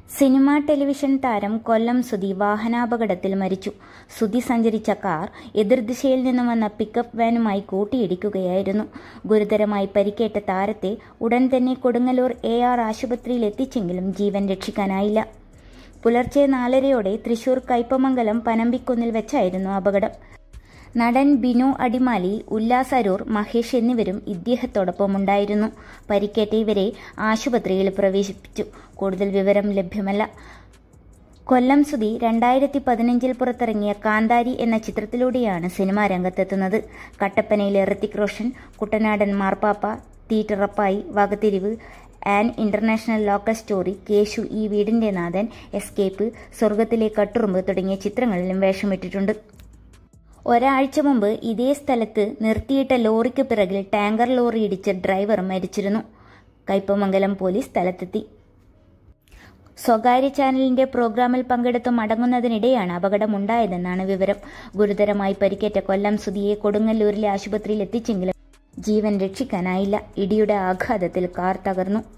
Cinema television താരം കൊല്ലം സുധി വാഹനാപകടത്തിൽ മരിച്ചു. സുധി സഞ്ചരിച്ച കാർ എതിർദിശയിൽ നിന്നും വന്ന പിക്കപ്പ് വാനുമായി കൂട്ടിയിടിക്കുകയായിരുന്നു. ഗുരുതരമായി പരിക്കേറ്റ താരത്തെ ഉടൻ തന്നെ കൊടുങ്ങല്ലൂർ AR ആശുപത്രിയിൽ എത്തിച്ചെങ്കിലും ജീവൻ രക്ഷിക്കാനായില്ല. പുലർച്ചെ 4:30 തൃശൂർ കയ്പമംഗലം പനമ്പിക്കുന്നിൽ വെച്ചായിരുന്നു അപകടം. നടൻ ബിനു അടിമാലി, ഉല്ലാസ് അരൂർ, മഹേഷ് എന്നിവരും ഇദ്ദേഹത്തോടൊപ്പം ഉണ്ടായിരുന്നു. പരിക്കേറ്റ ഇവരെ ആശുപത്രിയിൽ പ്രവേശിപ്പിച്ചു. കൂടുതൽ വിവരം ലഭ്യമല്ല. കൊല്ലം സുധി 2015 പുറത്തിറങ്ങിയ കാന്താരി എന്ന ചിത്രത്തിലൂടെയാണ് സിനിമാ രംഗത്തെത്തുന്നത്. കട്ടപ്പനയിലെ Hrithik Roshan, Kuttanadan Marpappa, Theettarappai, Vakathirivu, an international local story, Keshu, ഈ വീടിന്റെ നാഥൻ, എസ്കേപ്പ്, സ്വർഗത്തിലെ കട്ടുറുമ്പ് തുടങ്ങിയ ചിത്രങ്ങളിലും വേഷമിട്ടിട്ടുണ്ട്. ഒരാഴ്ച മുമ്പ് ഇതേ സ്ഥലത്ത് നിർത്തിയിട്ട ലോറിക്ക് പിറകിൽ ടാങ്കർ ലോറി ഇടിച്ച് ഡ്രൈവർ മരിച്ചിരുന്നു. കയ്പമംഗലം പോലീസ് സ്ഥലത്തെത്തി. സ്വകാര്യ ചാനലിന്റെ പ്രോഗ്രാമിൽ പങ്കെടുത്ത് മടങ്ങുന്നതിനിടെയാണ് അപകടമുണ്ടായതെന്നാണ് വിവരം. ഗുരുതരമായി പരിക്കേറ്റ കൊല്ലം സുധിയെ കൊടുങ്ങല്ലൂരിലെ ആശുപത്രിയിൽ എത്തിച്ചെങ്കിലും ജീവൻ രക്ഷിക്കാനായില്ല. ഇടിയുടെ ആഘാതത്തിൽ കാർ തകർന്നു.